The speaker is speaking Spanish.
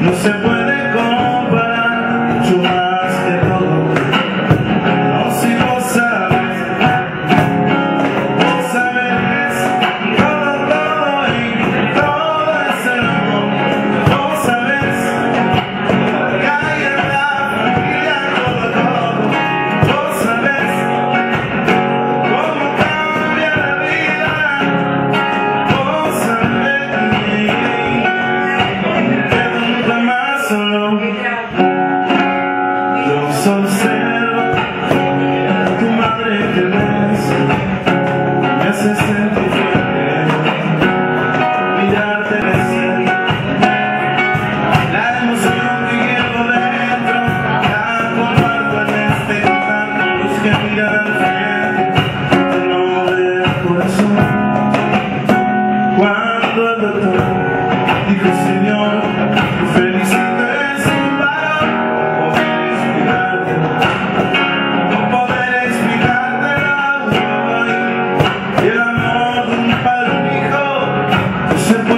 no se puede comparar mucho más que todo. No, si vos sabes todo y todo es el amor. Vos sabes que hay en la familia todo. Vos sabes cómo cambia la vida. Vos sabes que nunca más solo. Yo solo observo a tu madre que ves, me hace sentir fuerte, mirarte crecer, la emoción que llevo dentro, la comparto en este cantar con los que miran al frente, el nombre del corazón. Cuando el doctor dijo, Señor, tu felicito es un varón, no poder explicártelo hoy, y el amor de un padre y un hijo no se puede